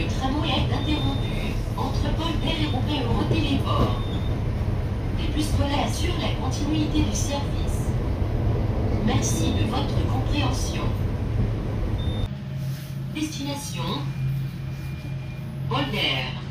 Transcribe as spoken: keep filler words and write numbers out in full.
Le tramway est interrompu entre Polder et Roubaix-Eurotéléport. Les bus scolaires assurent la continuité du service. Merci de votre compréhension. Destination Polder.